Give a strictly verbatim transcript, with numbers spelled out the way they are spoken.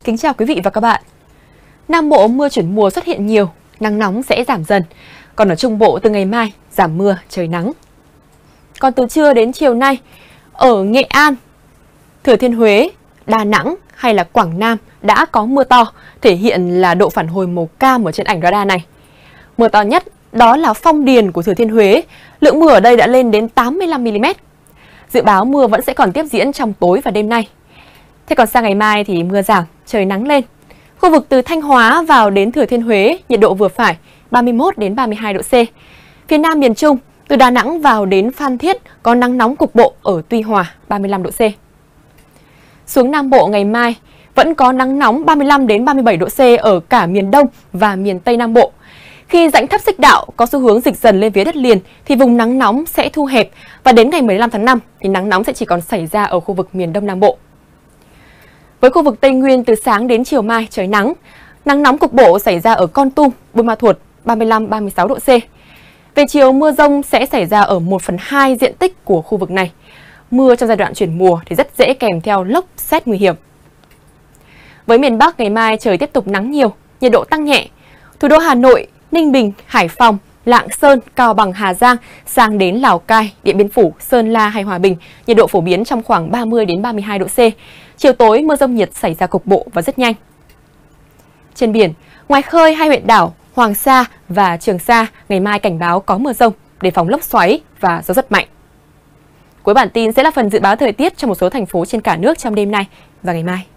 Kính chào quý vị và các bạn. Nam Bộ mưa chuyển mùa xuất hiện nhiều, nắng nóng sẽ giảm dần. Còn ở Trung Bộ từ ngày mai giảm mưa, trời nắng. Còn từ trưa đến chiều nay, ở Nghệ An, Thừa Thiên Huế, Đà Nẵng hay là Quảng Nam đã có mưa to, thể hiện là độ phản hồi màu cam ở trên ảnh radar này. Mưa to nhất đó là Phong Điền của Thừa Thiên Huế, lượng mưa ở đây đã lên đến tám mươi lăm mi li mét. Dự báo mưa vẫn sẽ còn tiếp diễn trong tối và đêm nay. Thế còn sang ngày mai thì mưa giảm, trời nắng lên. Khu vực từ Thanh Hóa vào đến Thừa Thiên Huế, nhiệt độ vừa phải ba mươi mốt đến ba mươi hai độ C. Phía Nam miền Trung, từ Đà Nẵng vào đến Phan Thiết có nắng nóng cục bộ ở Tuy Hòa ba mươi lăm độ C. Xuống Nam Bộ ngày mai vẫn có nắng nóng ba mươi lăm đến ba mươi bảy độ C ở cả miền Đông và miền Tây Nam Bộ. Khi rãnh thấp xích đạo có xu hướng dịch dần lên phía đất liền thì vùng nắng nóng sẽ thu hẹp và đến ngày mười lăm tháng năm thì nắng nóng sẽ chỉ còn xảy ra ở khu vực miền Đông Nam Bộ. Với khu vực Tây Nguyên từ sáng đến chiều mai trời nắng, nắng nóng cục bộ xảy ra ở Kon Tum, Buôn Ma Thuột ba mươi lăm đến ba mươi sáu độ C. Về chiều mưa rông sẽ xảy ra ở một phần hai diện tích của khu vực này. Mưa trong giai đoạn chuyển mùa thì rất dễ kèm theo lốc sét nguy hiểm. Với miền Bắc ngày mai trời tiếp tục nắng nhiều, nhiệt độ tăng nhẹ. Thủ đô Hà Nội, Ninh Bình, Hải Phòng, Lạng Sơn, Cao Bằng, Hà Giang sang đến Lào Cai, Điện Biên Phủ, Sơn La hay Hòa Bình, nhiệt độ phổ biến trong khoảng ba mươi đến ba mươi hai độ C. Chiều tối mưa rông nhiệt xảy ra cục bộ và rất nhanh. Trên biển, ngoài khơi hai huyện đảo Hoàng Sa và Trường Sa ngày mai cảnh báo có mưa rông, đề phòng lốc xoáy và gió rất mạnh. Cuối bản tin sẽ là phần dự báo thời tiết cho một số thành phố trên cả nước trong đêm nay và ngày mai.